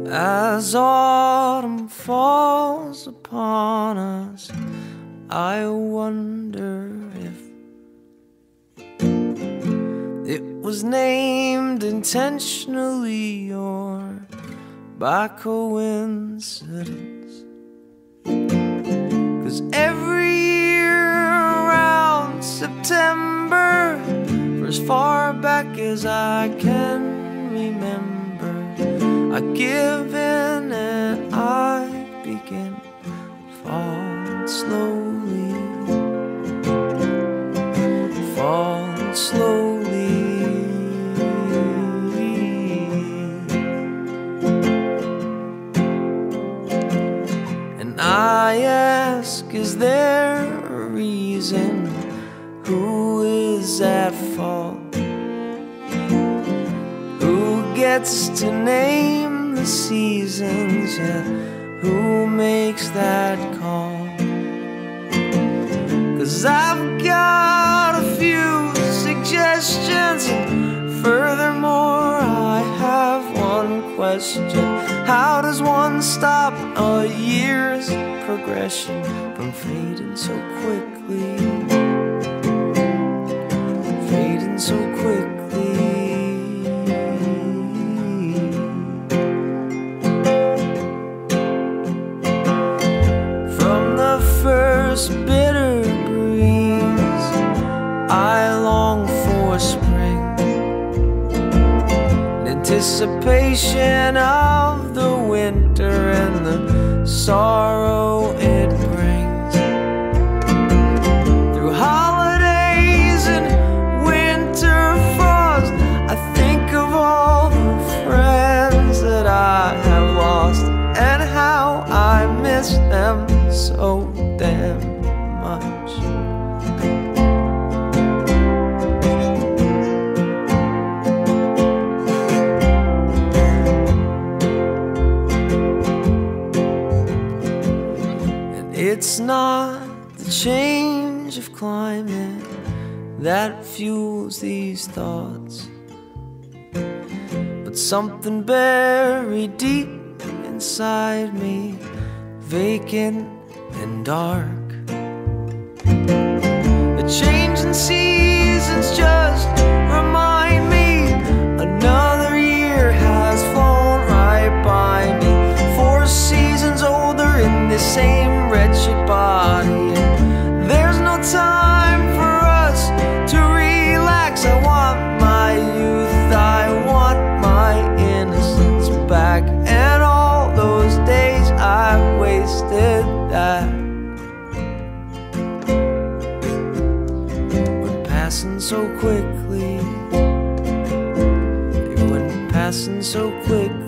As autumn falls upon us, I wonder if it was named intentionally or by coincidence. 'Cause every year around September, for as far back as I can remember, I give in and I begin falling slowly, falling slowly. And I ask, is there a reason? Who is at fault? Who gets to name the seasons? Yeah, who makes that call? 'Cause I've got a few suggestions, and furthermore I have one question. How does one stop a year's progression from fading so quickly? Fading so quickly. From the first bitter breeze, I long for spring, in anticipation of the winter and the sorrow it brings. Through holidays and winter frost, I think of all the friends that I have lost and how I miss them so damn much. And it's not the change of climate that fuels these thoughts, but something buried deep inside me, vacant and dark. The changing seasons just remind me another year has flown right by me. 4 seasons older in the same wretched body, and there's no time for us to relax. I want my youth, I want my innocence back, and all those days I've wasted that went passing so quickly. They went passing so quickly.